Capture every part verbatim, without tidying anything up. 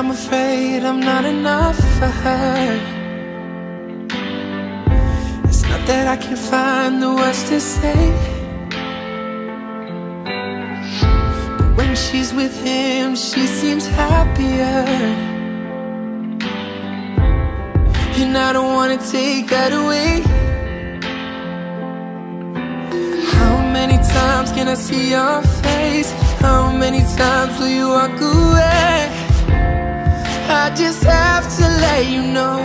I'm afraid I'm not enough for her. It's not that I can't find the words to say, but when she's with him, she seems happier. And I don't wanna take that away. How many times can I see your face? How many times will you walk away? I just have to let you know,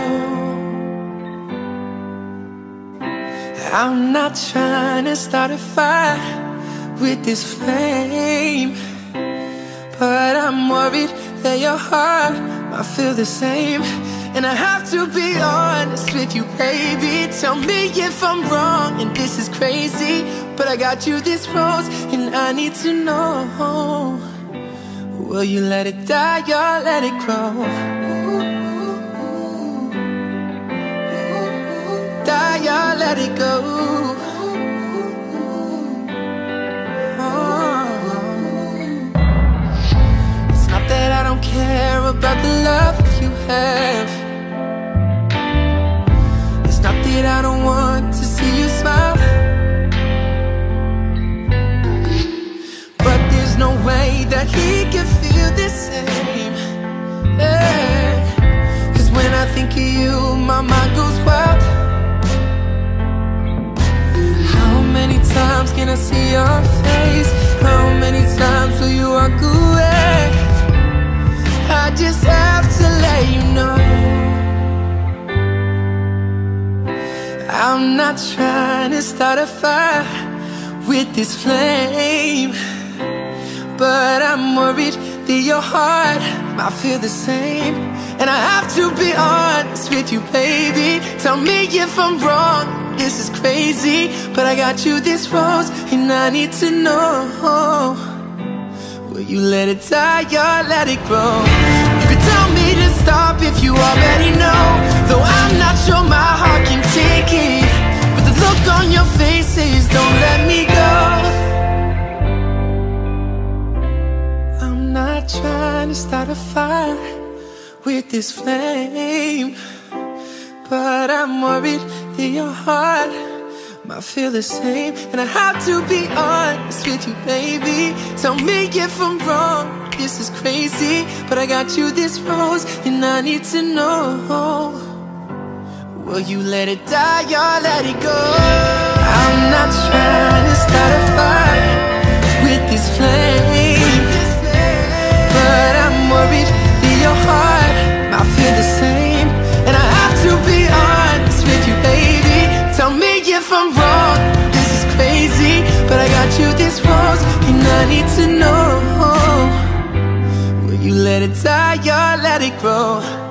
I'm not trying to start a fire with this flame, but I'm worried that your heart might feel the same. And I have to be honest with you, baby. Tell me if I'm wrong and this is crazy, but I got you this rose and I need to know, will you let it die or let it grow? Die or let it go? Oh. It's not that I don't care about the love you have. It's not that I don't want to see you smile, but there's no way that he can feel the same. Yeah. Cause when I think of you, my mind goes wild. How many times can I see your face? How many times will you walk away? I just have to let you know, I'm not trying to start a fire with this flame, but I'm worried that your heart might feel the same. And I have to be honest with you, baby. Tell me if I'm wrong, this is crazy, but I got you this rose and I need to know, will you let it die or let it grow? You could tell me to stop if you already know, though I'm not sure my heart can take it, but the look on your face says don't let me go. I'm not trying to start a fire with this flame, but I'm worried that your heart might feel the same. And I have to be honest with you, baby. Tell me if I'm wrong, this is crazy, but I got you this rose and I need to know, will you let it die or let it go? I'm not trying to start a fire with this flame, but I'm worried that your heart might feel the same. And I have to be honest with you, baby. Tell me if I'm wrong, this is crazy, but I got you this rose and I need to know, will you let it die or let it grow?